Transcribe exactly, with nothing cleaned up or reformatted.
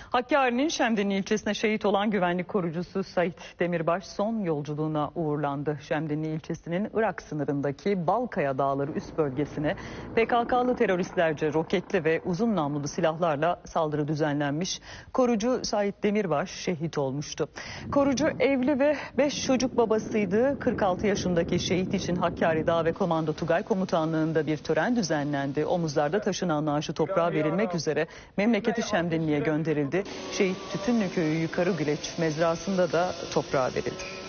Hakkari'nin Şemdinli ilçesine şehit olan güvenlik korucusu Sait Demirbaş son yolculuğuna uğurlandı. Şemdinli ilçesinin Irak sınırındaki Balkaya Dağları üst bölgesine P K K'lı teröristlerce roketli ve uzun namlulu silahlarla saldırı düzenlenmiş. Korucu Sait Demirbaş şehit olmuştu. Korucu evli ve beş çocuk babasıydı. kırk altı yaşındaki şehit için Hakkari Dağ ve Komando Tugay Komutanlığı'nda bir tören düzenlendi. Omuzlarda taşınan naaşı toprağa verilmek üzere memleketi Şemdinli'ye gönderildi. Şehit Tütünlü Köyü Yukarı Güleç mezrasında da toprağa verildi.